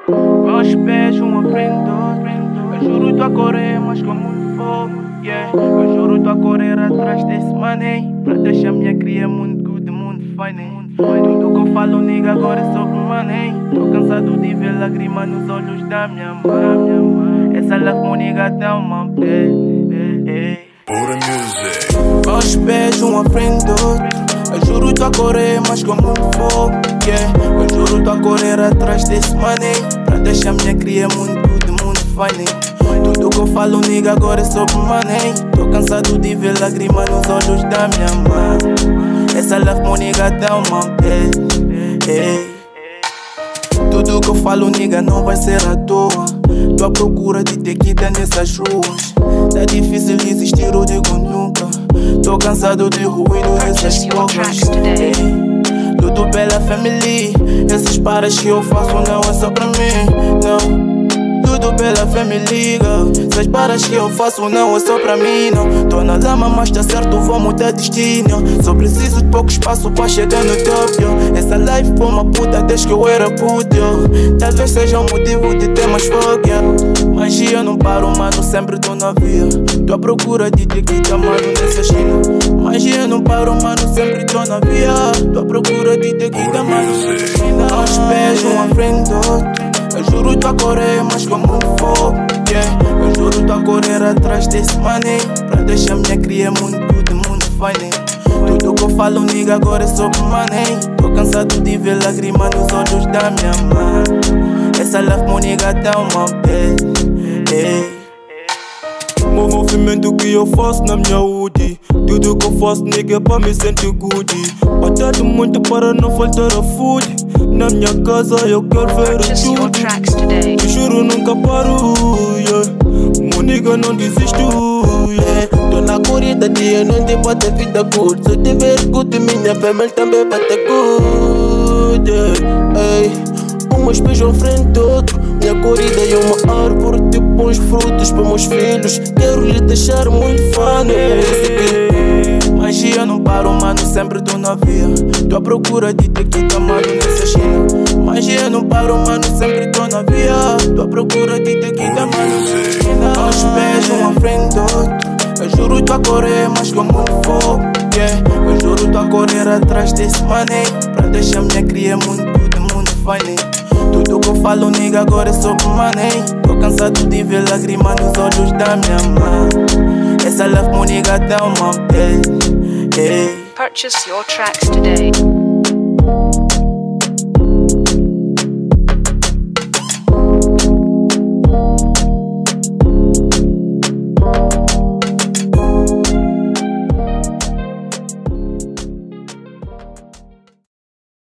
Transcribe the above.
Meus pés um à frente do outro. Eu juro tô a correr, mas com muito fogo, yeah. Eu juro tô a correr atrás desse money, pra deixar minha cria muito good, muito fine. Tudo que eu falo, nigga, agora é sobre money. Tô cansado de ver lágrima nos olhos da minha mãe. Essa love money got down my bed. Pura music. Meus pés um à frente do outro. Eu juro tô a correr, mas com muito fogo, yeah. Eu juro tô a correr atrás desse money, pra deixar minha cria muito good, muito fine. Tudo que eu falo, nigga, agora é sobre money. Tô cansado de ver lágrima nos olhos da minha mãe. Essa love money got down my bed. Tudo que eu falo, nigga, não vai ser à toa. Tô à procura de tequila nessas ruas. Tá difícil existir, eu digo nunca. Tô cansado de ruído dessas bocas. Tudo pela family. Essas paras que eu faço não é só pra mim, não. Tudo pela family, girl. Essas paras que eu faço não é só pra mim, não. Tô na lama, mas tá certo, vou mudar destino. Só preciso de pouco espaço pra chegar no top, yo. Essa life foi uma puta desde que eu era puto, yo. Talvez seja o motivo de ter mais fogo, yo. Magia não paro, mano, sempre tô na via. Tô à procura de tequila, mano, nessa esquina. Magia não paro, mano, sempre tô na via. Tô à procura de tequila, mano, nessa esquina. Aos pés, um à frente do outro. Eu juro tô a correr, mas com muito fogo, yeah. Eu juro tô a correr atrás desse money, pra deixar minha cria muito good, muito fine. Tudo que eu falo, nigga, agora é sobre money. Tô cansado de ver lágrima nos olhos da minha mãe. Essa love money got down my bed. O movimento que eu faço na minha hoodie. Tudo que eu faço, nigga, pra me sentir good. Batalho muito para não faltar a food. Na minha casa eu quero ver tudo. Te juro, nunca paro, yeah. Meu nigga, não desisto, yeah. Tô na corrida dia, não te bota vida good. Se eu tiver good, minha família também vai ter good, yeah. Umas pés à frente do outro. Minha corrida é uma árvore, tipo bons frutos para meus filhos. Quero lhe deixar muito fã, magia não paro, mano, sempre tô na via. Tô à procura de tequila, mano, nessa esquina. Magia não paro, mano, sempre tô na via. Tô à procura de tequila, mano, nessa esquina. Aos pés, um à frente do outro. Eu juro tô a correr, mas com muito fogo, yeah. Eu juro tô a correr atrás desse money, pra deixar minha cria muito good, muito fine. Tudo que eu falo, nigga, agora é sobre money. Tô cansado de ver lágrima nos olhos da minha mãe. Essa love money got down my bed. Purchase your tracks today.